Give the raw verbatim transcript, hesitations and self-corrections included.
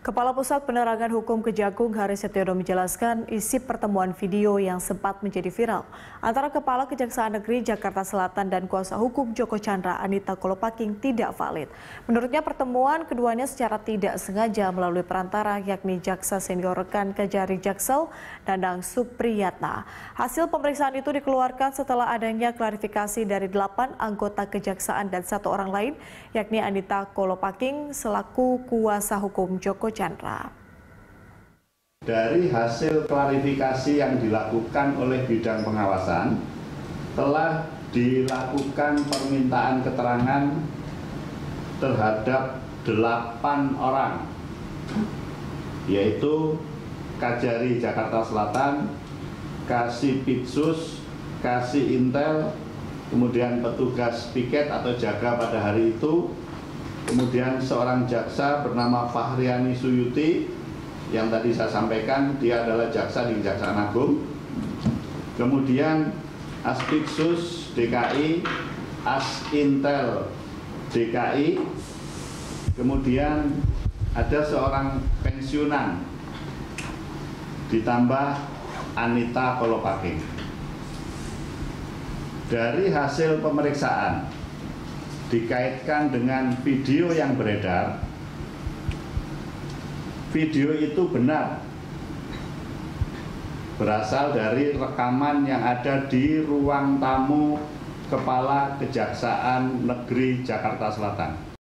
Kepala Pusat Penerangan Hukum Kejagung Haris Setiodo menjelaskan isi pertemuan video yang sempat menjadi viral antara Kepala Kejaksaan Negeri Jakarta Selatan dan kuasa hukum Joko Chandra Anita Kolopaking tidak valid. Menurutnya pertemuan keduanya secara tidak sengaja melalui perantara yakni Jaksa Senior Rekan Kejari Jaksel Danang Supriyatna. Hasil pemeriksaan itu dikeluarkan setelah adanya klarifikasi dari delapan anggota kejaksaan dan satu orang lain yakni Anita Kolopaking selaku kuasa hukum Joko Chandra. Dari hasil klarifikasi yang dilakukan oleh bidang pengawasan, telah dilakukan permintaan keterangan terhadap delapan orang, yaitu Kajari Jakarta Selatan, Kasipitsus, Kasih Intel, kemudian petugas piket atau jaga pada hari itu, kemudian seorang jaksa bernama Fahriani Suyuti yang tadi saya sampaikan dia adalah jaksa di Kejaksaan Agung, kemudian Aspiksus D K I, Asintel D K I, kemudian ada seorang pensiunan ditambah Anita Kolopaking. Dari hasil pemeriksaan dikaitkan dengan video yang beredar, video itu benar berasal dari rekaman yang ada di ruang tamu Kepala Kejaksaan Negeri Jakarta Selatan.